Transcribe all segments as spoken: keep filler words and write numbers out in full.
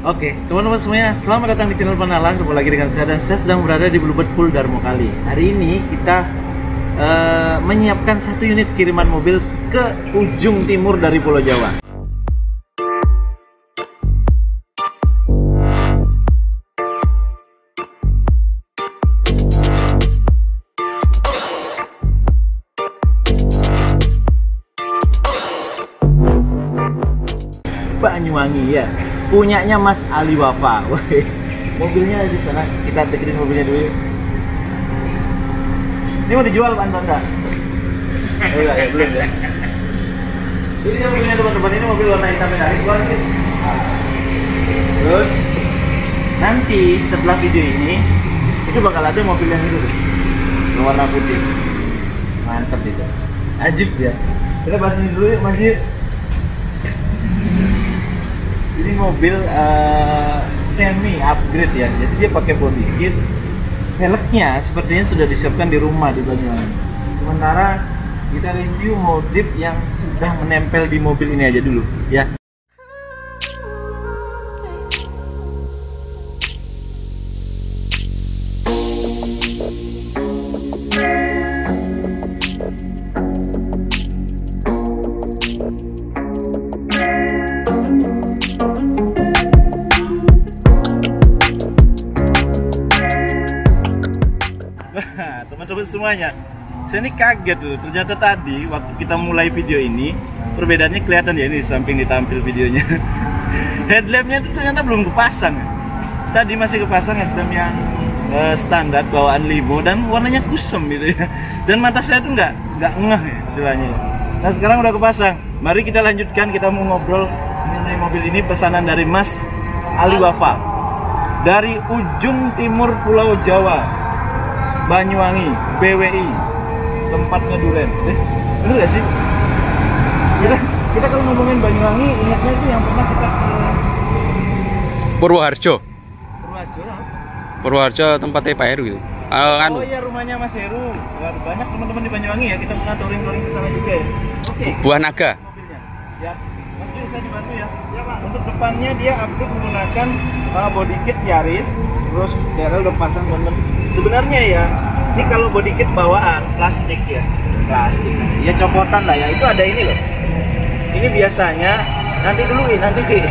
Oke, teman-teman semuanya, selamat datang di channel Penalang. Ketemu lagi dengan saya, dan saya sedang berada di Bluebird Pool Darmo Kali. Hari ini kita uh, menyiapkan satu unit kiriman mobil ke ujung timur dari Pulau Jawa. Banyuwangi ya, punyanya Mas Ali Wafa. Woi, mobilnya di sana, kita deketin mobilnya dulu. Ini mau dijual Pak Anda? Enggak ya, belum ya. Ini mobilnya teman-teman, ini mobil warna hitam menarik banget. Terus nanti setelah video ini, itu bakal ada mobil yang itu, warna putih. Mantap itu, ajib ya. Kita bahas ini dulu yuk, Mas. Ini mobil uh, semi upgrade ya, jadi dia pakai body kit. Velgnya sepertinya sudah disiapkan di rumah di Banyuwangi. Sementara kita review modif yang sudah menempel di mobil ini aja dulu ya. Teman-teman semuanya, saya ini kaget tuh. Ternyata tadi waktu kita mulai video ini, perbedaannya kelihatan ya, ini di samping ditampil videonya. Headlampnya itu ternyata belum kepasang. Tadi masih kepasang headlamp yang uh, standar bawaan limo dan warnanya kusem gitu ya. Dan mata saya tuh nggak nggak ngeh ya istilahnya. Nah sekarang udah kepasang. Mari kita lanjutkan, kita mau ngobrol mengenai mobil ini, pesanan dari Mas Ali Wafa dari ujung timur Pulau Jawa, Banyuwangi, B W I, tempatnya duren. Eh, bener gak sih? Kita, kita kalau ngomongin Banyuwangi, ingatnya itu yang pernah kita ke Purwoharjo. Purwoharjo lah. Purwoharjo tempatnya Pak Heru gitu. Uh, kan? Oh iya, rumahnya Mas Heru. Banyak teman-teman di Banyuwangi ya, kita pernah touring-touring ke sana juga ya. Oke. Okay. Buah Naga. Mobilnya. Ya, Mas Ju, saya dibantu ya. Ya Pak. Untuk depannya dia upgrade menggunakan uh, body kit Yaris, terus D R L udah pasang teman-teman. Sebenarnya ya, ini kalau body kit bawaan plastik ya, plastik, ya copotan lah ya. Itu ada ini loh. Ini biasanya nanti dulu nanti ini.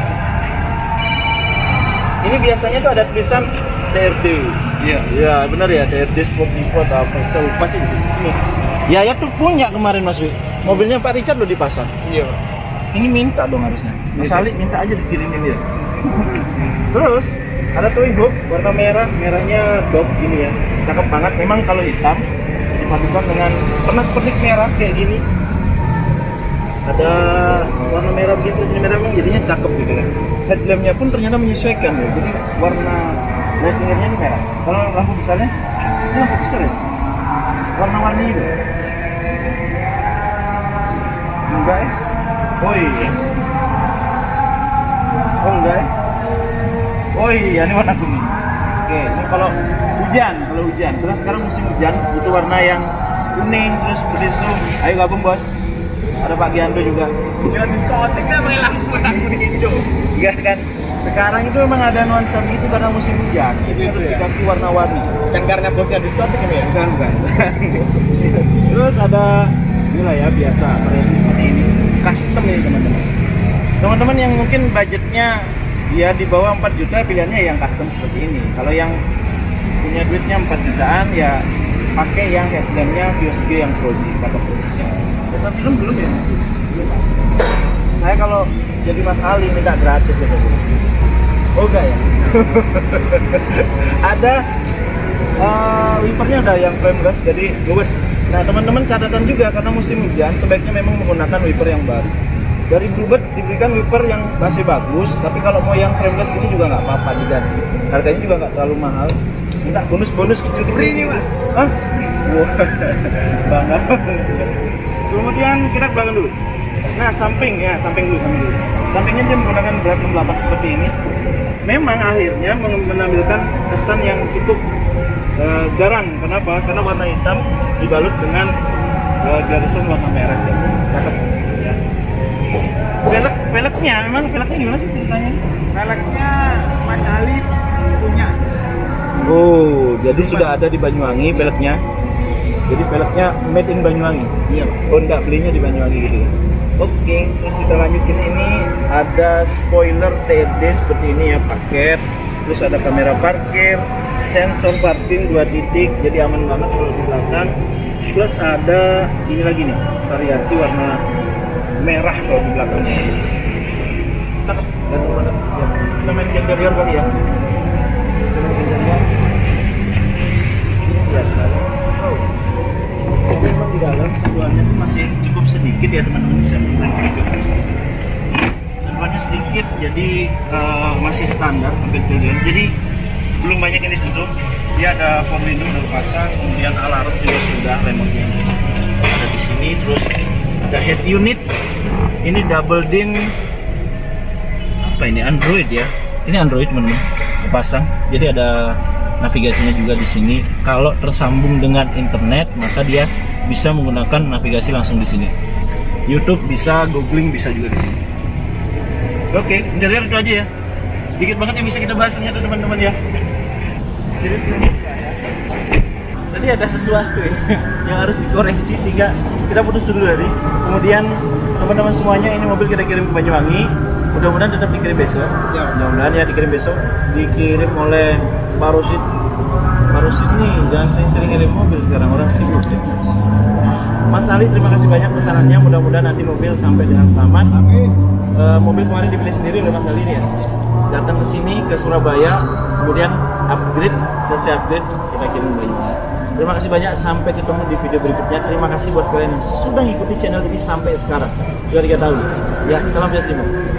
Ini biasanya tuh ada tulisan D R D. Iya. Iya benar ya, D R D Sport Depot atau apa? Saya lupa sih di sini. Ini. Ya ya tuh punya kemarin Mas Wi. Mobilnya Pak Richard loh dipasang. Iya. Ini minta dong harusnya. Mas Ali minta aja dikirimin ya. Terus ada towing hook warna merah, merahnya dog gini ya, cakep banget. Memang kalau hitam dipadukan dengan pernak-pernik merah kayak gini, ada warna merah begitu, sini merah, memang jadinya cakep gitu kan. Headlampnya pun ternyata menyesuaikan ya, jadi warna lightingnya ini merah. Kalau lampu besarnya, ini lampu besar ya, warna-warni itu. Enggak ya? Oh iya. Oh enggak ya? Oh iya, ini warna kuning. Oke, ini kalau hujan, kalau hujan. Terus sekarang musim hujan, itu warna yang kuning, terus berisum. Ayo gabung bos. Ada Pak Giando juga. Ya diskotiknya pakai lampu kuning hijau. Iya kan? Sekarang itu memang ada nuansa itu karena musim hujan. Itu itu dikasih warna-warni. Kan karena bosnya diskotik ini ya? Bukan, bukan. Terus ada inilah ya, biasa variasi seperti ini. Custom ini teman-teman. Teman-teman yang mungkin budgetnya ya di bawah empat juta, pilihannya yang custom seperti ini. Kalau yang punya duitnya empat jutaan ya pakai yang headlampnya Fiosque yang Pro G. Kita film belum ya? Saya kalau jadi Mas Ali minta gratis gitu. Oh enggak ya? Ada uh, wipernya ada yang frameless jadi luwes. Nah teman-teman catatan juga, karena musim hujan sebaiknya memang menggunakan wiper yang baru. Dari Bluebird diberikan wiper yang masih bagus, tapi kalau mau yang frameless ini juga nggak apa-apa diganti. Harganya juga nggak terlalu mahal. Minta bonus-bonus kecil-kecil. Ini Pak. Hah? Wah, bangga. Kemudian kita ke belakang dulu. Nah samping ya, samping dulu, samping dulu. Sampingnya dia menggunakan berat enam puluh delapan seperti ini. Memang akhirnya menampilkan kesan yang cukup uh, garang. Kenapa? Karena warna hitam dibalut dengan uh, garisan warna merah. Ya. Cakep. Ya. Velg, velgnya memang velgnya gimana sih ceritanya? Velgnya Mas Ali punya. Oh, jadi sudah ada di Banyuwangi velgnya. Jadi velgnya made in Banyuwangi. Iya. Oh, enggak belinya di Banyuwangi gitu ya. Oke, terus kita lanjut ke sini ada spoiler T F D seperti ini ya, paket. Terus ada kamera parkir, sensor parking dua titik, jadi aman banget kalau di belakang. Plus ada ini lagi nih, variasi warna merah kalau di belakangnya. Cakep, ganteng banget. Ya, kita main interior kali ya. Kita main interior. Ini ya sekali. Oh. Memang di dalam sentuhannya tuh masih cukup sedikit ya teman-teman, bisa melihat juga. Sentuhannya sedikit, jadi uh, masih standar hampir triliun. Jadi belum banyak yang disentuh. Dia ada form window udah pasang, kemudian alarm juga sudah, remote-nya ada di sini. Terus ada head unit. Ini double din. Apa ini? Android ya? Ini Android teman-teman. Pasang. Jadi ada navigasinya juga di sini. Kalau tersambung dengan internet, maka dia bisa menggunakan navigasi langsung di sini. YouTube bisa, googling bisa juga di sini. Oke, interior itu aja ya. Sedikit banget yang bisa kita bahas ternyata teman-teman ya. Tadi ada sesuatu ya, yang harus dikoreksi sehingga kita putus dulu tadi. Kemudian teman-teman semuanya, ini mobil kita kirim ke Banyuwangi. Mudah-mudahan tetap dikirim besok. Ya, mudah-mudahan ya dikirim besok. Dikirim oleh Pak Rusid. Pak Rusid nih jangan sering-sering kirim mobil sekarang, orang sibuk ya. Mas Ali, terima kasih banyak pesanannya. Mudah-mudahan nanti mobil sampai dengan selamat. Amin. E, mobil kemarin dipilih sendiri oleh Mas Ali nih ya. Datang ke sini ke Surabaya, kemudian upgrade, selesai upgrade kita kirim ke Banyuwangi. Terima kasih banyak, sampai ketemu di video berikutnya. Terima kasih buat kalian yang sudah ngikuti channel ini sampai sekarang. Sudah tiga tahun. Ya, salam Jasimo.